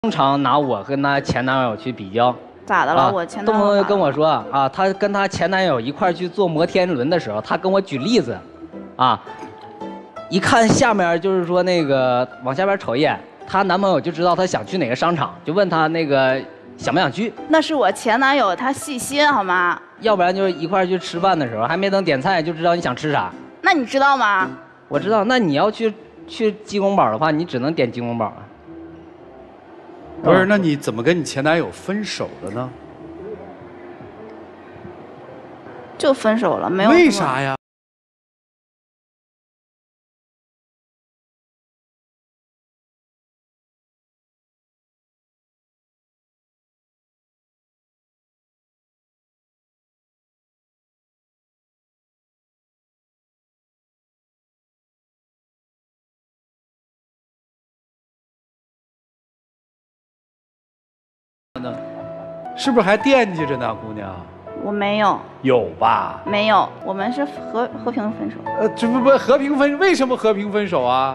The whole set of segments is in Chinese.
经常拿我跟她前男友去比较。 咋的了？我前男友动不动跟我说啊，她跟她前男友一块去坐摩天轮的时候，她跟我举例子，啊，一看下面就是说那个往下边瞅一眼，她男朋友就知道她想去哪个商场，就问她那个想不想去。 那是我前男友，他细心好吗？ 要不然就是一块去吃饭的时候，还没等点菜就知道你想吃啥。 那你知道吗？ 我知道，那你要去鸡公煲的话，你只能点鸡公煲啊。 不是，那你怎么跟你前男友分手的呢？ 就分手了，没有。 为啥呀？是不是还惦记着呢，姑娘？ 我没有。 有吧？ 没有，我们是和平分手。 这不和平分，为什么和平分手啊？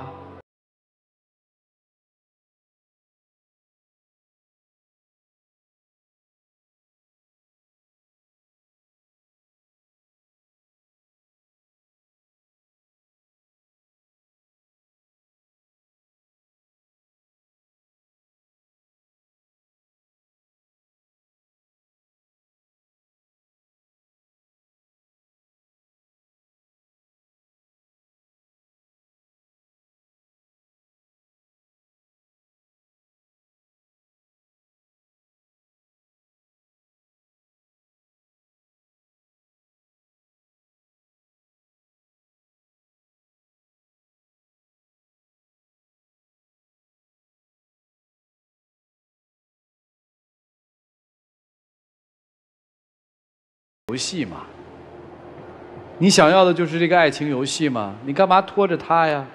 游戏嘛，你想要的就是这个爱情游戏吗？你干嘛拖着他呀？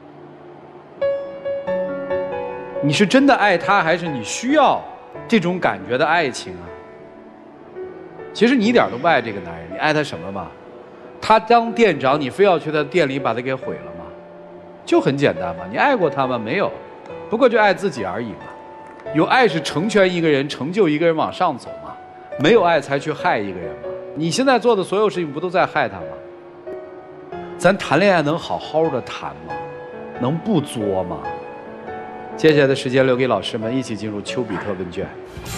你是真的爱他，还是你需要这种感觉的爱情啊？其实你一点都不爱这个男人，你爱他什么吗？他当店长，你非要去他店里把他给毁了吗？就很简单嘛，你爱过他吗？没有，不过就爱自己而已嘛。有爱是成全一个人，成就一个人往上走嘛，没有爱才去害一个人嘛。你现在做的所有事情不都在害他吗？咱谈恋爱能好好的谈吗？能不作吗？接下来的时间留给老师们，一起进入丘比特问卷。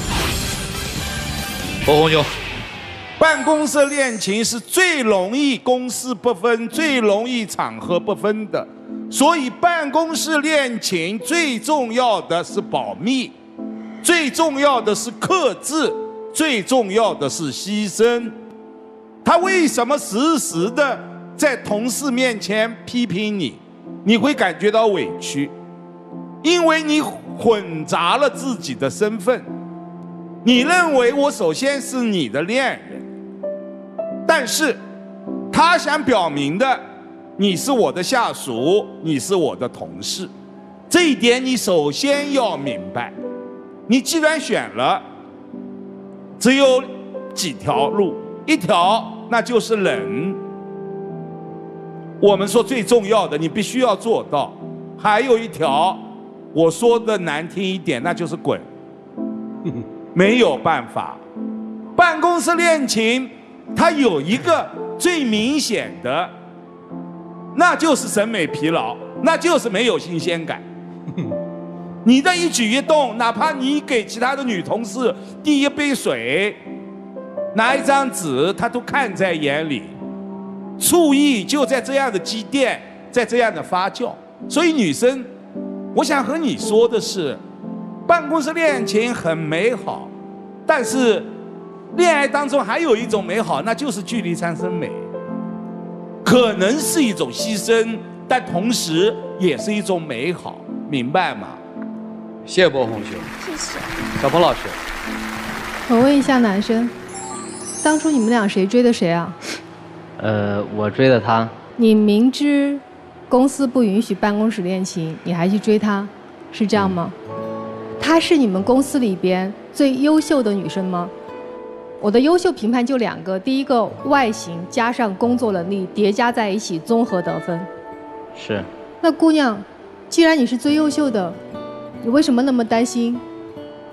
博红兄， 办公室恋情是最容易公私不分、最容易场合不分的，所以办公室恋情最重要的是保密，最重要的是克制，最重要的是牺牲。他为什么时时的在同事面前批评你？你会感觉到委屈，因为你混杂了自己的身份。你认为我首先是你的恋人，但是他想表明的，你是我的下属，你是我的同事，这一点你首先要明白。你既然选了，只有几条路，一条那就是忍。我们说最重要的，你必须要做到。还有一条，我说的难听一点，那就是滚。没有办法，办公室恋情它有一个最明显的，那就是审美疲劳，那就是没有新鲜感。你的一举一动，哪怕你给其他的女同事递一杯水，拿一张纸，他都看在眼里，醋意就在这样的积淀，在这样的发酵。所以女生，我想和你说的是，办公室恋情很美好，但是恋爱当中还有一种美好，那就是距离产生美，可能是一种牺牲，但同时也是一种美好，明白吗？ 谢谢博红兄， 谢谢。 小鹏老师， 我问一下男生，当初你们俩谁追的谁啊？ 我追的他。 你明知公司不允许办公室恋情，你还去追她，是这样吗？她是你们公司里边最优秀的女生吗？我的优秀评判就2个，第一个外形加上工作能力叠加在一起，综合得分。 是。 那姑娘，既然你是最优秀的，你为什么那么担心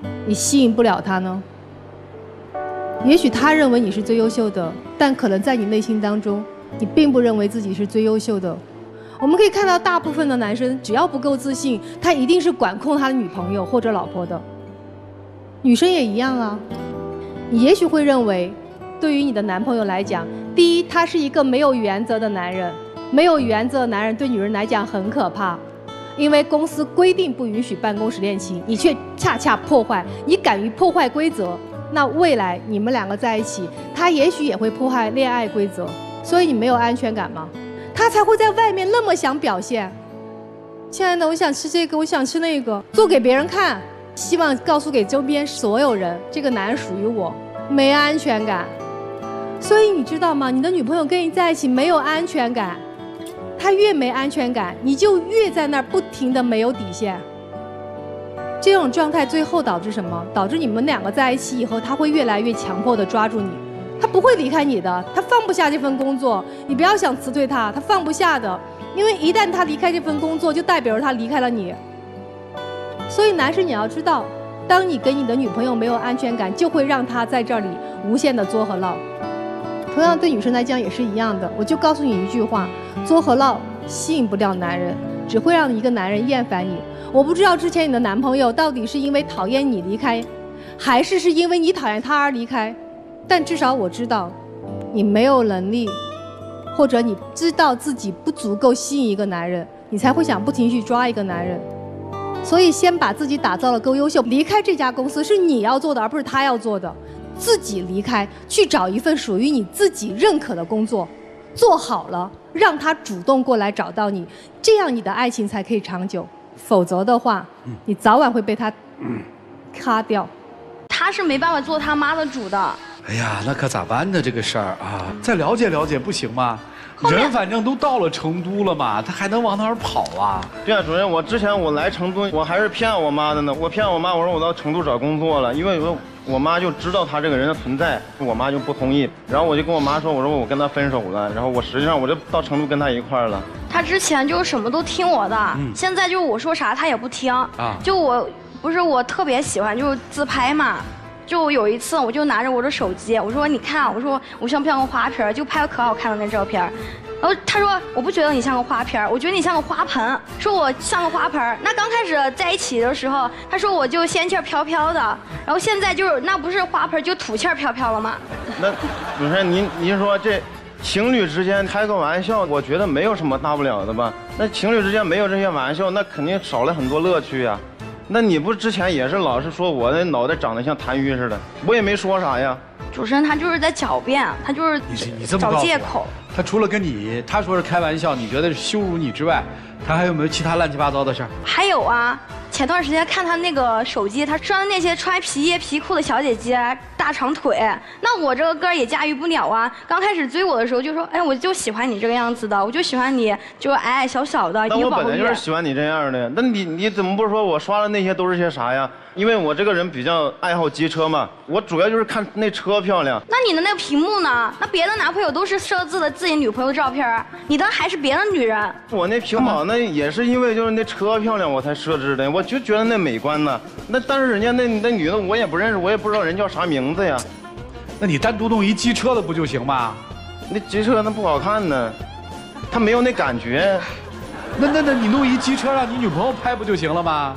你吸引不了他呢？也许他认为你是最优秀的，但可能在你内心当中，你并不认为自己是最优秀的。我们可以看到，大部分的男生只要不够自信，他一定是管控他的女朋友或者老婆的。女生也一样啊。你也许会认为，对于你的男朋友来讲，第一，他是一个没有原则的男人。没有原则的男人对女人来讲很可怕，因为公司规定不允许办公室恋情，你却恰恰破坏，你敢于破坏规则，那未来你们两个在一起，他也许也会破坏恋爱规则，所以你没有安全感吗？他才会在外面那么想表现。亲爱的，我想吃这个，我想吃那个，做给别人看，希望告诉给周边所有人，这个男人属于我，没安全感。所以你知道吗？你的女朋友跟你在一起没有安全感。他越没安全感，你就越在那儿不停的没有底线。这种状态最后导致什么？导致你们两个在一起以后，他会越来越强迫的抓住你，他不会离开你的，他放不下这份工作。你不要想辞退他，他放不下的，因为一旦他离开这份工作，就代表着他离开了你。所以男生你要知道，当你跟你的女朋友没有安全感，就会让他在这里无限的作和闹。同样对女生来讲也是一样的，我就告诉你一句话：作和闹吸引不了男人，只会让一个男人厌烦你。我不知道之前你的男朋友到底是因为讨厌你离开，还是因为你讨厌他而离开，但至少我知道，你没有能力，或者你知道自己不足够吸引一个男人，你才会想不停去抓一个男人。所以先把自己打造得够优秀，离开这家公司是你要做的，而不是他要做的。自己离开，去找一份属于你自己认可的工作，做好了，让他主动过来找到你，这样你的爱情才可以长久。否则的话，你早晚会被他咔掉。 他是没办法做他妈的主的。 哎呀，那可咋办呢？这个事儿啊，再了解了解不行吗？人反正都到了成都了嘛，他还能往哪儿跑啊？ 对啊，主任，我之前我来成都，我还是骗我妈的呢。我骗我妈，我说我到成都找工作了，因为我妈就知道他这个人的存在，我妈就不同意。然后我就跟我妈说，我说我跟他分手了，然后我实际上我就到成都跟他一块儿了。 他之前就是什么都听我的，现在就是我说啥他也不听。就我不是我特别喜欢就是自拍嘛。就有一次，我就拿着我的手机，我说你看，我说我像不像个花瓶，就拍个可好看的那照片。然后他说我不觉得你像个花瓶，我觉得你像个花盆，说我像个花盆。那刚开始在一起的时候，他说我就仙气飘飘的，然后现在就是那不是花盆就土气飘飘了吗？ 那主任您说这情侣之间开个玩笑，我觉得没有什么大不了的吧？那情侣之间没有这些玩笑，那肯定少了很多乐趣呀。那你不之前也是老是说我的脑袋长得像痰盂似的，我也没说啥呀。 主持人他就是在狡辩，他就是找借口。 他除了跟你他说是开玩笑，你觉得是羞辱你之外，他还有没有其他乱七八糟的事儿？ 还有啊，前段时间看他那个手机，他穿的那些穿皮衣皮裤的小姐姐，大长腿，那我这个个儿也驾驭不了啊。刚开始追我的时候就说，哎，我就喜欢你这个样子的，我就喜欢你就矮矮小小的。 那我本来就是喜欢你这样的，那你怎么不说我刷的那些都是些啥呀？因为我这个人比较爱好机车嘛，我主要就是看那车漂亮。 那你的那个屏幕呢？那别的男朋友都是设置的自己女朋友的照片，你的还是别的女人。 我那屏保那也是因为就是那车漂亮我才设置的，我就觉得那美观呢。那但是人家那女的我也不认识，我也不知道人叫啥名字呀。 那你单独弄一机车的不就行吗？ 那机车那不好看呢，它没有那感觉。 那你弄一机车让你女朋友拍不就行了吗？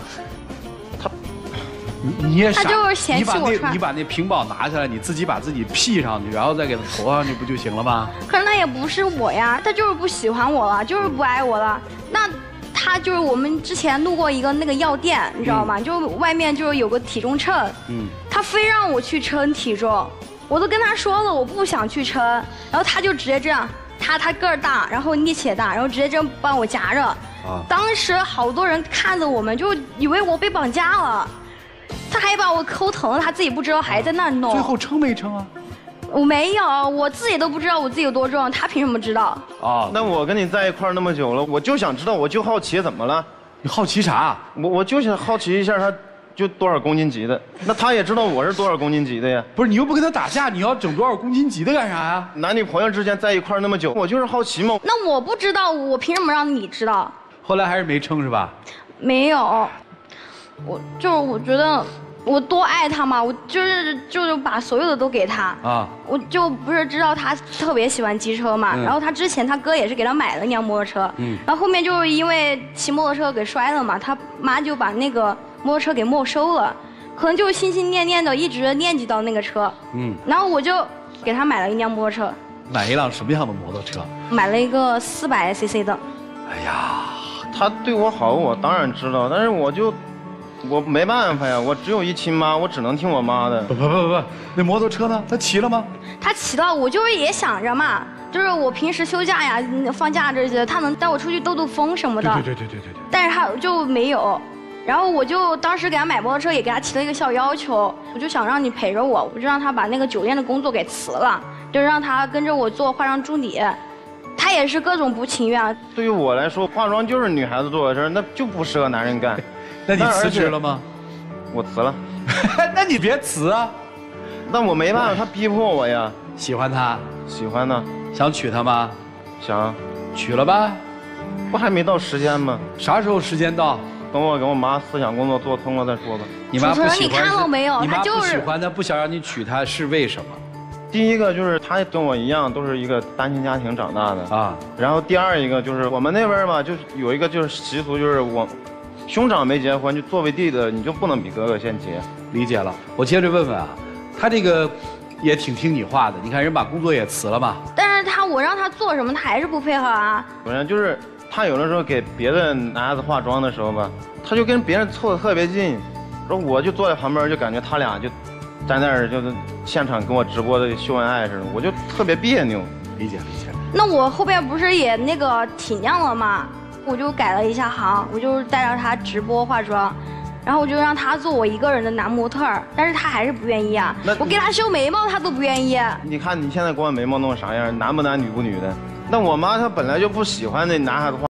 你也傻， 他就是嫌弃我穿。 你把那屏保拿下来，你自己把自己 P 上去，然后再给他投上去，不就行了吗？ 可是那也不是我呀，他就是不喜欢我了，就是不爱我了。那他就是我们之前路过一个那个药店，你知道吗？就外面就是有个体重秤，他非让我去称体重，我都跟他说了我不想去称，然后他就直接这样，他个儿大，然后力气也大，然后直接这样帮我夹着。当时好多人看着我们，就以为我被绑架了。他还把我抠疼了，他自己不知道，还在那弄。 最后称没称啊？ 我没有，我自己都不知道我自己有多重，他凭什么知道？ 那我跟你在一块儿那么久了，我就想知道，我就好奇怎么了？ 你好奇啥？ 我就想好奇一下，他就多少公斤级的？那他也知道我是多少公斤级的呀？ 不是，你又不跟他打架，你要整多少公斤级的干啥呀？ 男女朋友之间在一块儿那么久，我就是好奇嘛。 那我不知道，我凭什么让你知道？ 后来还是没称是吧？ 没有，我觉得我多爱他嘛，我就是把所有的都给他啊。我就不是知道他特别喜欢机车嘛，然后他之前他哥也是给他买了一辆摩托车，然后后面就是因为骑摩托车给摔了嘛，他妈就把那个摩托车给没收了，可能就是心心念念的一直念及到那个车，然后我就给他买了一辆摩托车。 买一辆什么样的摩托车？ 买了一个400cc 的。 哎呀， 他对我好，我当然知道，但是我没办法呀，我只有一亲妈，我只能听我妈的。 不，那摩托车呢？他骑了吗？ 他骑到，我就是也想着嘛，就是我平时休假呀、放假这些，他能带我出去兜兜风什么的。对。但是他就没有，然后我就当时给他买摩托车，也给他提了一个小要求，我就想让你陪着我，我就让他把那个酒店的工作给辞了，就让他跟着我做化妆助理。他也是各种不情愿。对于我来说，化妆就是女孩子做的事儿，那就不适合男人干。 那你辞职了吗？ 我辞了。 那你别辞啊！ 那我没办法，他逼迫我呀。 喜欢他？ 喜欢呢。 想娶她吗？ 想。 娶了吧？ 不还没到时间吗？ 啥时候时间到？ 等我给我妈思想工作做通了再说吧。 你妈不喜欢？ 你看到没有？ 你妈不喜欢他，不想让你娶她，是为什么？ 第一个就是他跟我一样，都是一个单亲家庭长大的啊。然后第二一个就是我们那边吧，就是有一个就是习俗，就是我兄长没结婚，就作为弟的你就不能比哥哥先结。 理解了。我接着问问啊，他这个也挺听你话的，你看人把工作也辞了嘛。 但是我让他做什么，他还是不配合啊。 反正就是他有的时候给别的男孩子化妆的时候吧，他就跟别人凑得特别近，然后我就坐在旁边，就感觉他俩就站在那儿，就是现场跟我直播的秀恩爱似的，我就特别别扭。 理解。 那我后边不是也那个体谅了吗？我就改了一下行，我就带着他直播化妆，然后我就让他做我一个人的男模特，但是他还是不愿意啊。我给他修眉毛，他都不愿意。 你看你现在给我眉毛弄啥样，男不男女不女的。那我妈她本来就不喜欢那男孩子化